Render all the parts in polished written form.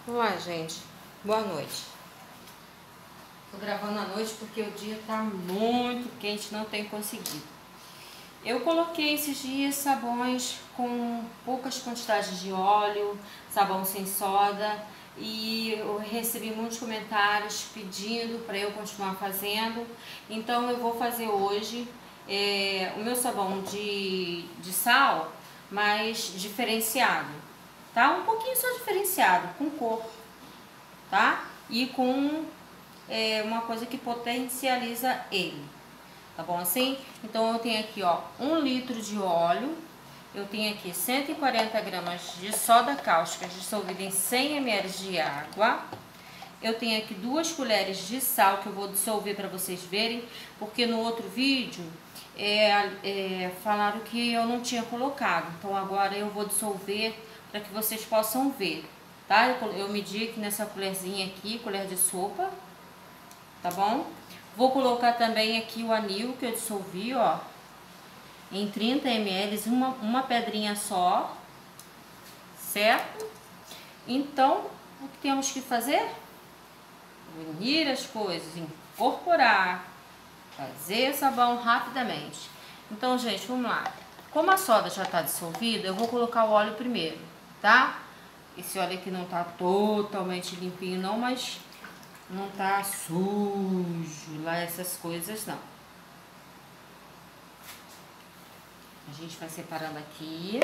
Vamos lá, gente. Boa noite. Tô gravando à noite porque o dia tá muito quente, não tenho conseguido. Eu coloquei esses dias sabões com poucas quantidades de óleo, sabão sem soda, e eu recebi muitos comentários pedindo para eu continuar fazendo. Então eu vou fazer hoje o meu sabão de sal, mas diferenciado, tá? Um pouquinho só diferenciado, com cor, tá? E com uma coisa que potencializa ele. Tá bom assim? Então eu tenho aqui, ó, 1 litro de óleo, eu tenho aqui 140 gramas de soda cáustica dissolvida em 100 ml de água. Eu tenho aqui 2 colheres de sal que eu vou dissolver para vocês verem, porque no outro vídeo falaram que eu não tinha colocado. Então agora eu vou dissolver para que vocês possam ver, tá? Eu medi aqui nessa colherzinha aqui, colher de sopa, tá bom? Vou colocar também aqui o anil que eu dissolvi, ó, em 30 ml, uma pedrinha só, certo? Então, o que temos que fazer? Unir as coisas, incorporar, fazer sabão rapidamente. Então, gente, vamos lá. Como a soda já está dissolvida, eu vou colocar o óleo primeiro, tá? Esse óleo aqui não tá totalmente limpinho não, mas não tá sujo lá, essas coisas não. A gente vai separando aqui.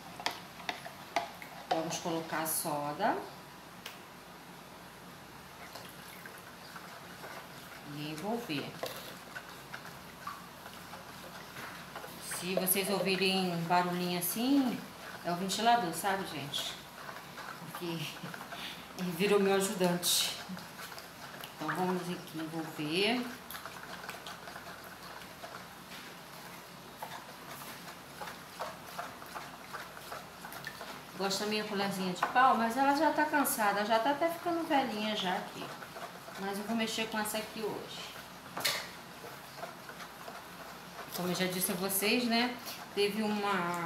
Vamos colocar a soda. E envolver. Se vocês ouvirem barulhinho assim, é o ventilador, sabe, gente? Porque ele virou meu ajudante. Então vamos aqui envolver. Gosto da minha colherzinha de pau, mas ela já tá cansada, já tá até ficando velhinha já aqui. Mas eu vou mexer com essa aqui hoje. Como eu já disse a vocês, né? Teve uma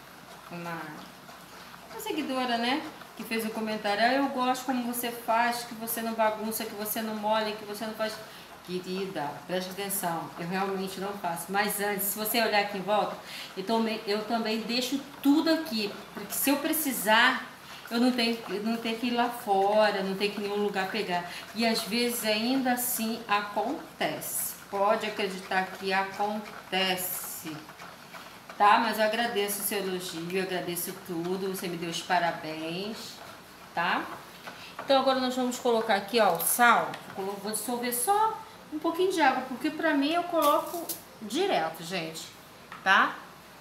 seguidora, né? Que fez um comentário: eu gosto como você faz, que você não bagunça, que você não molha, que você não faz. Querida, preste atenção, eu realmente não faço. Mas antes, se você olhar aqui em volta, eu também deixo tudo aqui, porque se eu precisar, eu não tenho que ir lá fora, não tenho que ir em nenhum lugar pegar. E às vezes ainda assim acontece. Pode acreditar que acontece. Tá? Mas eu agradeço o seu elogio, eu agradeço tudo, você me deu os parabéns, tá? Então agora nós vamos colocar aqui, ó, o sal. Vou dissolver só um pouquinho de água, porque pra mim eu coloco direto, gente, tá?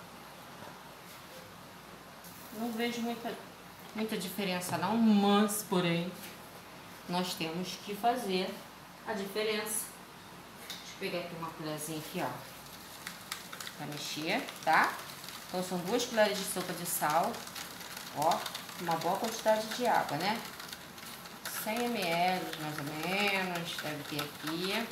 Não vejo muita diferença não, mas, porém, nós temos que fazer a diferença. Deixa eu pegar aqui uma colherzinha aqui, ó, pra mexer, tá? Então são 2 colheres de sopa de sal, ó, uma boa quantidade de água, né? 100 ml mais ou menos, deve ter aqui.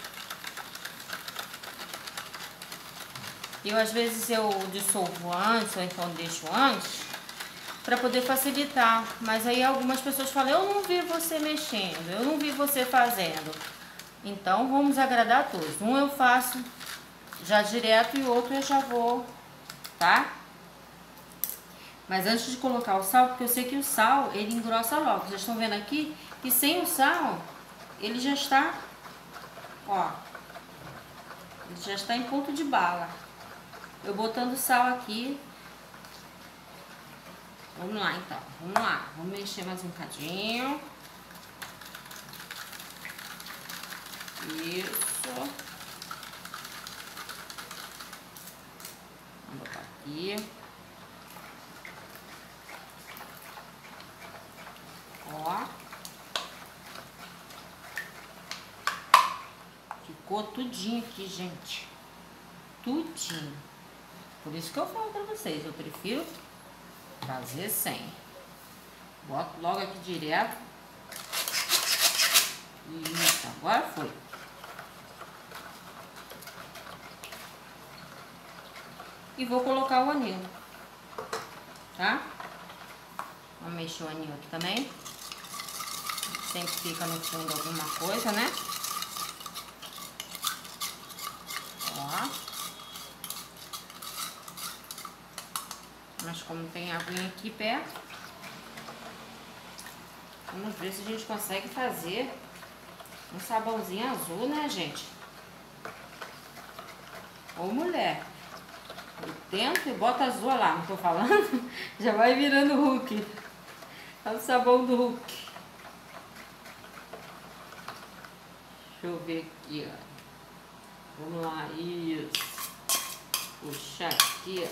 Eu às vezes eu dissolvo antes, ou então deixo antes, para poder facilitar. Mas aí algumas pessoas falam: eu não vi você mexendo, eu não vi você fazendo. Então vamos agradar a todos. Um eu faço já direto e o outro eu já vou, tá? Mas antes de colocar o sal, porque eu sei que o sal, ele engrossa logo. Vocês estão vendo aqui que sem o sal, ele já está, ó, ele já está em ponto de bala. Eu botando sal aqui. Vamos lá, então. Vamos lá. Vamos mexer mais um bocadinho. Isso. Vamos botar aqui. Ó. Ficou tudinho aqui, gente. Tudinho. Por isso que eu falo pra vocês, eu prefiro fazer sem. Boto logo aqui direto. Isso, agora foi. E vou colocar o anil, tá? Vamos mexer o anil aqui também. sempre fica no fundo alguma coisa, né? Ó. Mas como tem aguinha aqui perto, vamos ver se a gente consegue fazer um sabãozinho azul, né, gente? Ô, mulher, eu tento e bota azul lá, não tô falando? Já vai virando Hulk. É o sabão do Hulk. Deixa eu ver aqui, ó. Vamos lá, isso. Puxar aqui,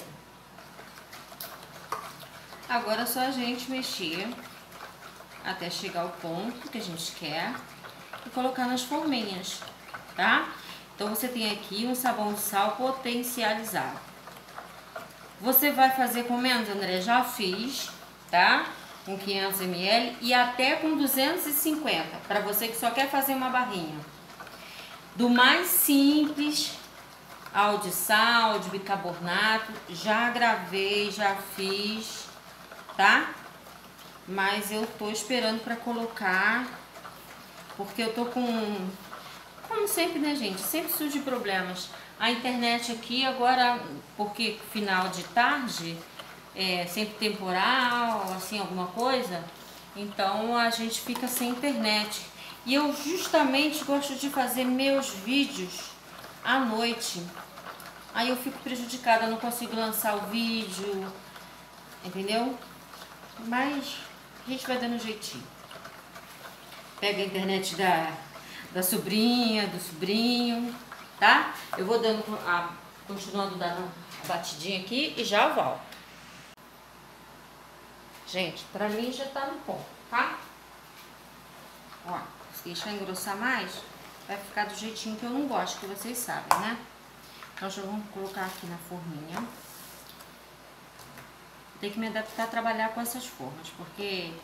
ó. Agora é só a gente mexer até chegar ao ponto que a gente quer e colocar nas forminhas, tá? Então você tem aqui um sabão de sal potencializado. Você vai fazer com menos, André? Já fiz, tá? Com 500 ml e até com 250, para você que só quer fazer uma barrinha. Do mais simples ao de sal, de bicarbonato, já gravei, já fiz, tá? Mas eu tô esperando para colocar, porque eu tô com, como sempre, né, gente? Sempre surge problemas. A internet aqui agora, porque final de tarde, sempre temporal, assim, alguma coisa, então a gente fica sem internet. E eu justamente gosto de fazer meus vídeos à noite. Aí eu fico prejudicada, não consigo lançar o vídeo, entendeu? Mas a gente vai dando um jeitinho. Pega a internet da sobrinha, do sobrinho, tá? Eu vou dando continuando dando a batidinha aqui e já volto. Gente, pra mim já tá no ponto, tá? Ó, se deixar engrossar mais, vai ficar do jeitinho que eu não gosto, que vocês sabem, né? Então já vamos colocar aqui na forminha. Tem que me adaptar a trabalhar com essas formas, porque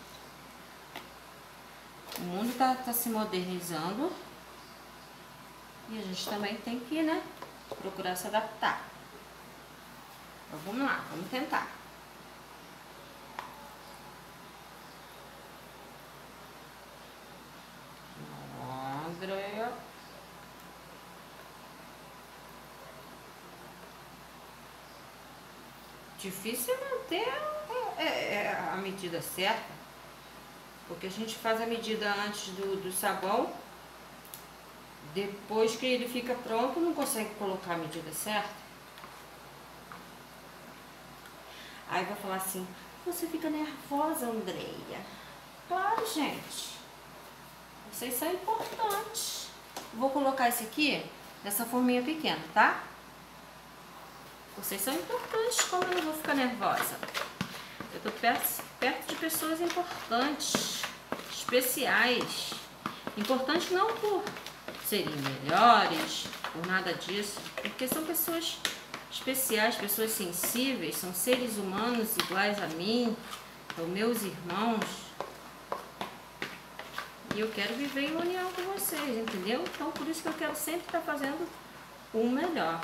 o mundo tá se modernizando e a gente também tem que, né, procurar se adaptar. Então vamos lá, vamos tentar. Andréia. Difícil é manter a medida certa, porque a gente faz a medida antes do sabão, depois que ele fica pronto não consegue colocar a medida certa. Aí vai falar assim, você fica nervosa, Andréia. Claro, gente, vocês são importantes. Vou colocar esse aqui nessa forminha pequena, tá? Vocês são importantes, como eu não vou ficar nervosa? Eu tô perto de pessoas importantes, especiais. Importantes não por serem melhores, por nada disso, porque são pessoas especiais, pessoas sensíveis, são seres humanos iguais a mim, são meus irmãos. E eu quero viver em união com vocês, entendeu? Então por isso que eu quero sempre estar fazendo o melhor.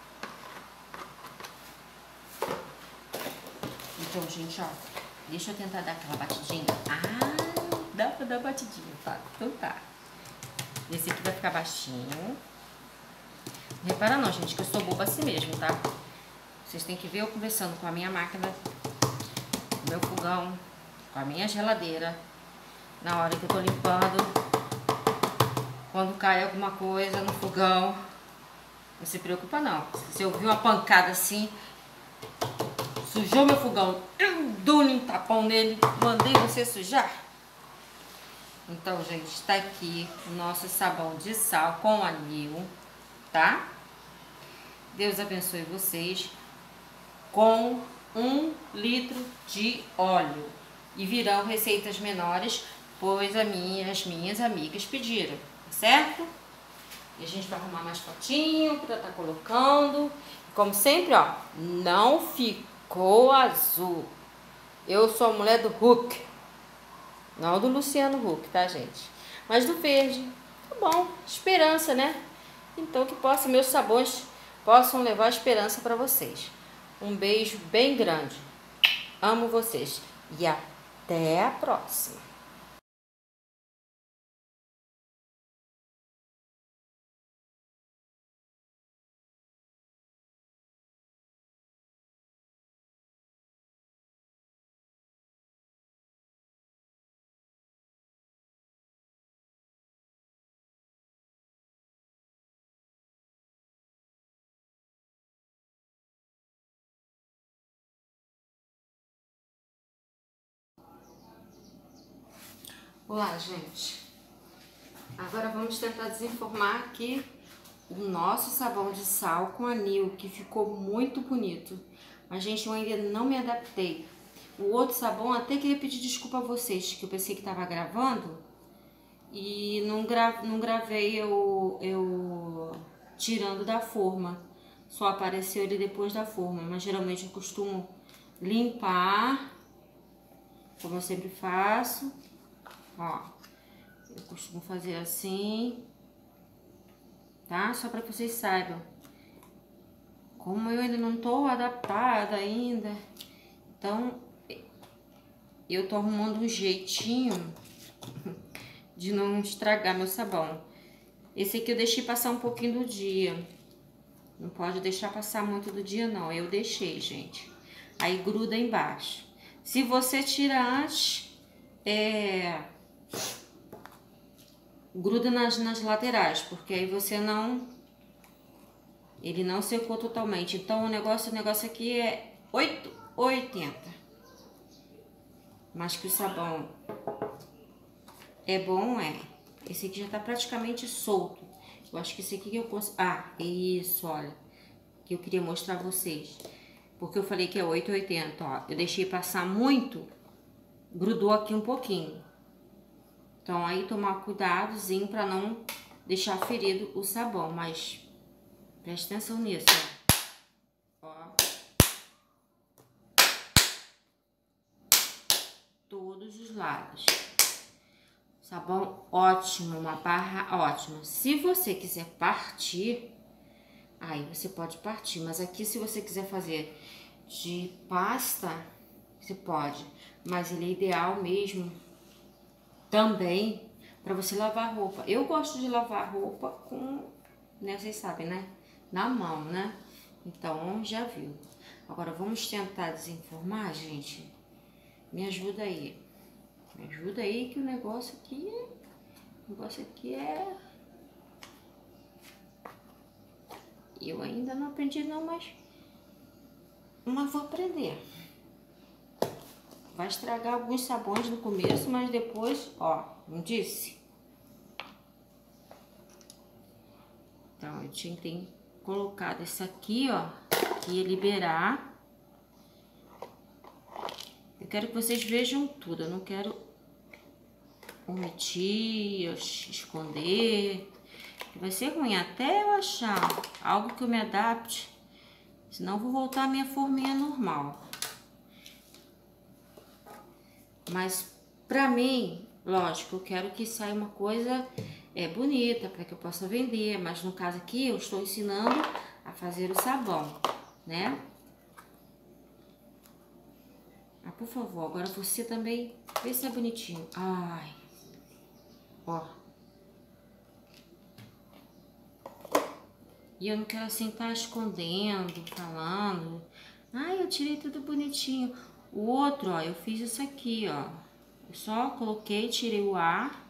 Então, gente, ó, deixa eu tentar dar aquela batidinha. Ah, dá pra dar batidinha, tá? Então tá. Esse aqui vai ficar baixinho. Não repara não, gente, que eu sou boba assim mesmo, tá? Vocês têm que ver eu conversando com a minha máquina, com o meu fogão, com a minha geladeira. Na hora que eu tô limpando, quando cai alguma coisa no fogão, não se preocupa não. Se eu ouvir uma pancada assim, sujou meu fogão, eu dou um tapão nele, mandei você sujar. Então, gente, está aqui o nosso sabão de sal com anil, tá? Deus abençoe vocês com 1 litro de óleo. E virão receitas menores, pois as minhas amigas pediram, certo? E a gente vai arrumar mais potinho para estar colocando. Como sempre, ó, não ficou azul. Eu sou a mulher do Hulk. Não do Luciano Huck, tá, gente? Mas do verde. Tá bom, esperança, né? Então que meus sabões possam levar esperança para vocês. Um beijo bem grande. Amo vocês. E até a próxima. Olá, gente. Agora vamos tentar desenformar aqui o nosso sabão de sal com anil, que ficou muito bonito. Mas, gente, eu ainda não me adaptei. O outro sabão, até queria pedir desculpa a vocês, que eu pensei que estava gravando e não gravei eu tirando da forma. Só apareceu ele depois da forma, mas geralmente eu costumo limpar, como eu sempre faço. Ó, eu costumo fazer assim, tá? Só para que vocês saibam. Como eu ainda não tô adaptada ainda, então eu tô arrumando um jeitinho de não estragar meu sabão. Esse aqui eu deixei passar um pouquinho do dia. Não pode deixar passar muito do dia, não. Eu deixei, gente. Aí gruda embaixo. Se você tirar antes, gruda nas laterais, porque aí você não... Ele não secou totalmente. Então o negócio aqui é 8,80. Mas que o sabão é bom, é. Esse aqui já tá praticamente solto. Eu acho que esse aqui que eu consigo... Ah, isso, olha. Que eu queria mostrar a vocês. Porque eu falei que é 8,80, ó. Eu deixei passar muito, grudou aqui um pouquinho. Então aí tomar cuidadozinho pra não deixar ferido o sabão. Mas preste atenção nisso, ó. Ó. Todos os lados. Sabão ótimo, uma barra ótima. Se você quiser partir, aí você pode partir. Mas aqui, se você quiser fazer de pasta, você pode. Mas ele é ideal mesmo também para você lavar roupa. Eu gosto de lavar roupa com, né, vocês sabem, né? Na mão, né? Então, já viu. Agora, vamos tentar desenformar, gente? Me ajuda aí. Me ajuda aí que o negócio aqui é... Eu ainda não aprendi não, mas vou aprender. Vai estragar alguns sabões no começo, mas depois, ó, não disse? Então, eu tinha que ter colocado esse aqui, ó, que ia liberar. Eu quero que vocês vejam tudo, eu não quero omitir, esconder. Vai ser ruim até eu achar algo que eu me adapte, senão eu vou voltar à minha forminha normal. Mas pra mim, lógico, eu quero que saia uma coisa bonita para que eu possa vender. Mas no caso aqui, eu estou ensinando a fazer o sabão, né? Ah, por favor, agora você também, vê se é bonitinho. Ai, ó. E eu não quero assim estar escondendo, falando. Ai, eu tirei tudo bonitinho. O outro, ó, eu fiz isso aqui, ó. Eu só coloquei, tirei o ar.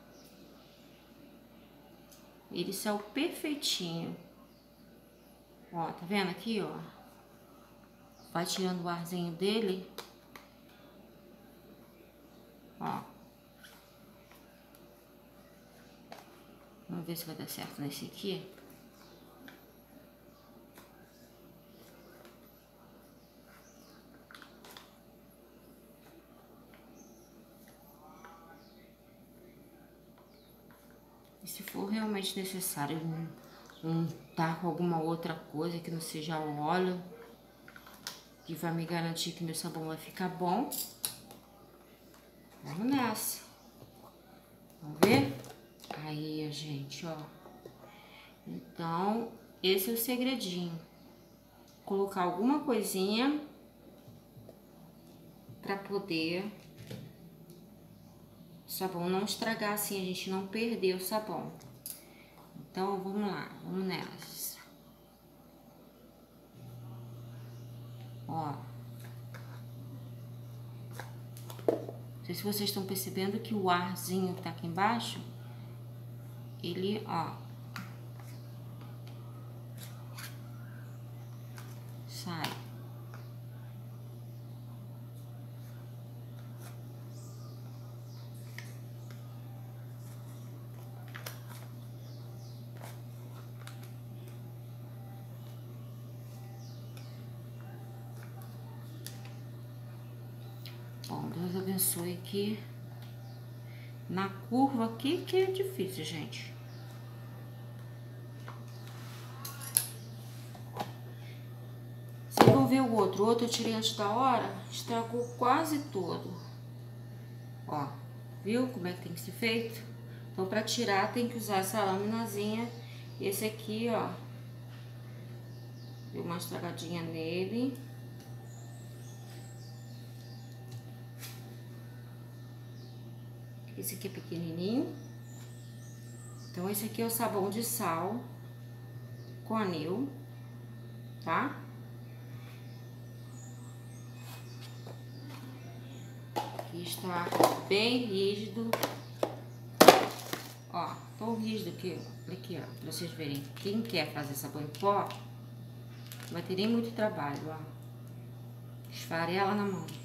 Ele saiu perfeitinho. Ó, tá vendo aqui, ó? Vai tirando o arzinho dele. Ó. Vamos ver se vai dar certo nesse aqui. E se for realmente necessário untar com alguma outra coisa que não seja óleo, que vai me garantir que meu sabão vai ficar bom, vamos nessa. Vamos ver? Aí, gente, ó. Então, esse é o segredinho. Colocar alguma coisinha pra poder o sabão não estragar assim, a gente não perder o sabão. Então, vamos lá, vamos nessa. Ó. Não sei se vocês estão percebendo que o arzinho que tá aqui embaixo, ele, ó, sai. Bom, Deus abençoe aqui. Na curva aqui que é difícil, gente. Vocês vão ver o outro eu tirei antes da hora, estragou quase todo. Ó, viu como é que tem que ser feito? Então, pra tirar, tem que usar essa laminazinha. Esse aqui, ó, deu uma estragadinha nele. Esse aqui é pequenininho. Então, esse aqui é o sabão de sal com anil, tá? Aqui está bem rígido. Ó, tão rígido que, aqui, ó, pra vocês verem. Quem quer fazer sabão em pó, não vai ter nem muito trabalho, ó. Esfarela na mão.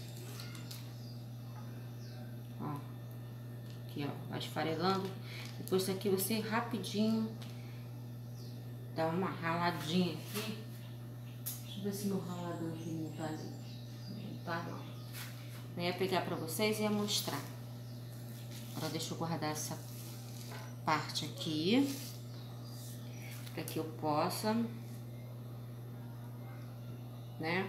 Ó. Aqui, ó, vai esfarelando. Depois isso aqui você rapidinho dá uma raladinha aqui. Deixa eu ver se meu ralador aqui não tá ali. Não tá, não. Eu ia pegar pra vocês e ia mostrar. Agora deixa eu guardar essa parte aqui, para que eu possa, né?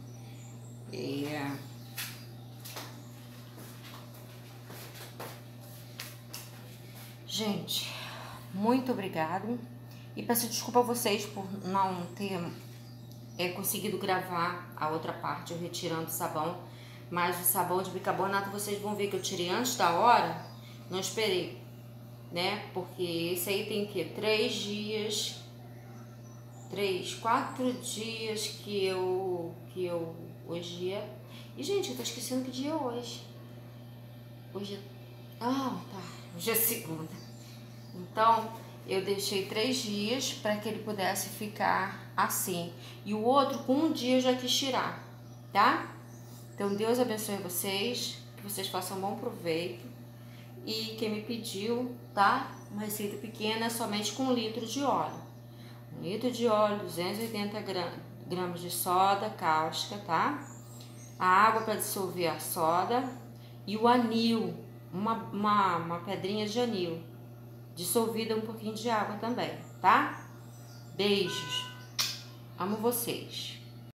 Gente, muito obrigado. E peço desculpa a vocês por não ter conseguido gravar a outra parte, eu retirando o sabão. Mas o sabão de bicarbonato, vocês vão ver que eu tirei antes da hora, não esperei, né? Porque esse aí tem que 4 dias que eu hoje é. E gente, eu tô esquecendo que dia é hoje. Hoje é segunda. Então, eu deixei 3 dias para que ele pudesse ficar assim. E o outro, com 1 dia eu já quis tirar, tá? Então, Deus abençoe vocês, que vocês façam bom proveito. E quem me pediu, tá? Uma receita pequena, somente com 1 litro de óleo. 1 litro de óleo, 280 gramas de soda cáustica, tá? A água para dissolver a soda e o anil, uma pedrinha de anil, dissolvida um pouquinho de água também, tá? Beijos, amo vocês.